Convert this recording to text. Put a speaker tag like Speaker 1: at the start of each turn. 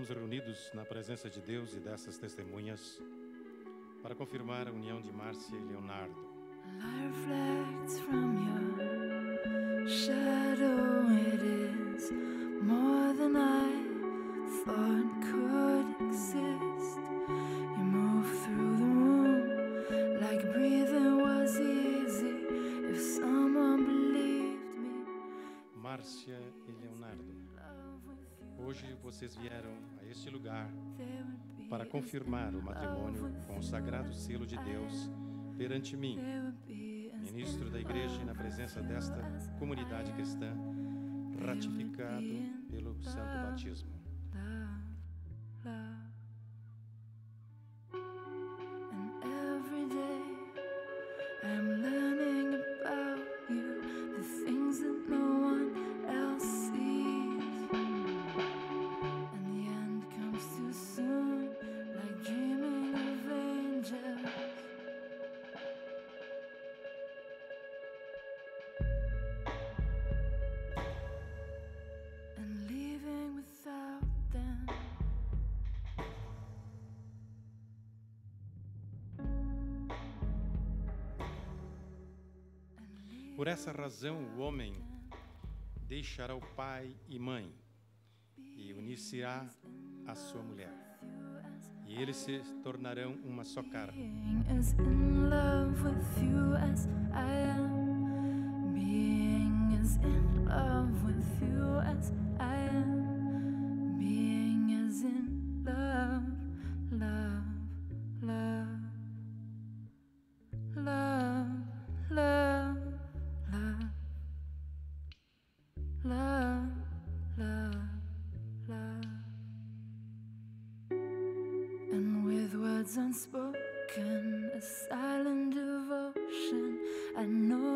Speaker 1: estamos reunidos na presença de Deus e dessas testemunhas para confirmar a união de Márcia e Leonardo.
Speaker 2: Light reflects from your shadow. It is more than I thought could exist. You move through the room like breathing was easy. If someone believed me.
Speaker 1: Márcia e Leonardo, hoje vocês vieram a este lugar para confirmar o matrimônio com o sagrado selo de Deus perante mim, ministro da Igreja, e na presença desta comunidade cristã, ratificado pelo Santo Batismo.
Speaker 2: And every day I'm learning about you, the things that no one else sees. And the end comes too soon, like dreaming of angels. And leaving without them.
Speaker 1: Por essa razão, o homem deixará o pai e mãe e unir-se-á à sua mulher, e eles se tornarão uma só carne.
Speaker 2: Being as in love with you as I am. Being as in love with you as I am. Being as in love, love, love, love, love, love, love, love, love. And with words unspoken, a silent devotion, I know